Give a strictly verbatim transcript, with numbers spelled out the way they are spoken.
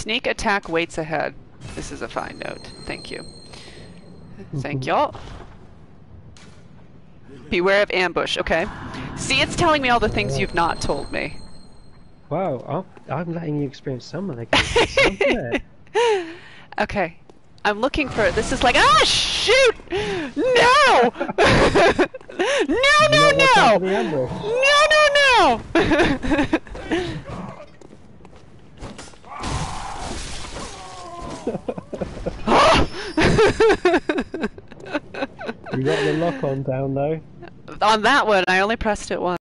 Sneak attack waits ahead. This is a fine note. Thank you. Thank y'all. Beware of ambush. Okay. See, it's telling me all the things you've not told me. Wow, I'm, I'm letting you experience some of the games. Okay. I'm looking for it. This is like, ah, shoot! No! No, no, no! No, no, no! You got the lock on down though. On that one, I only pressed it once.